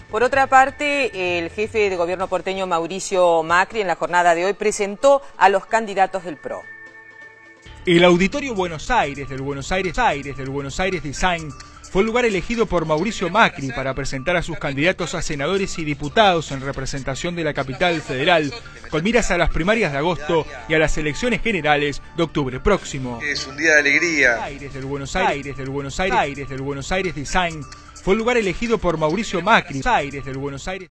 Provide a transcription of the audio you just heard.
Por otra parte, el jefe de gobierno porteño Mauricio Macri en la jornada de hoy presentó a los candidatos del PRO. El Auditorio Buenos Aires del Buenos Aires Design fue el lugar elegido por Mauricio Macri para presentar a sus candidatos a senadores y diputados en representación de la capital federal, con miras a las primarias de agosto y a las elecciones generales de octubre próximo. Es un día de alegría. Del Buenos Aires Design fue el lugar elegido por Mauricio Macri del Buenos Aires.